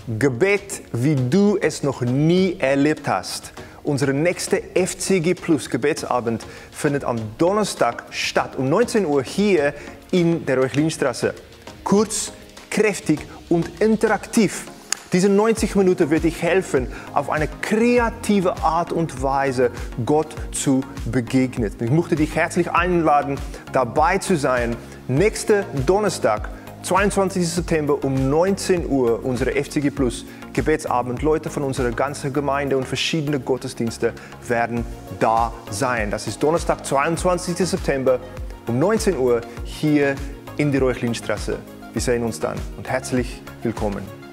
Gebet, wie du es noch nie erlebt hast. Unser nächster FCG Plus Gebetsabend findet am Donnerstag statt, um 19 Uhr hier in der Reuchlinstraße. Kurz, kräftig und interaktiv. Diese 90 Minuten wird dich helfen, auf eine kreative Art und Weise Gott zu begegnen. Ich möchte dich herzlich einladen, dabei zu sein. Nächsten Donnerstag, 22. September um 19 Uhr, unsere FCG Plus Gebetsabend. Leute von unserer ganzen Gemeinde und verschiedene Gottesdienste werden da sein. Das ist Donnerstag, 22. September um 19 Uhr hier in die Reuchlinstraße. Wir sehen uns dann und herzlich willkommen.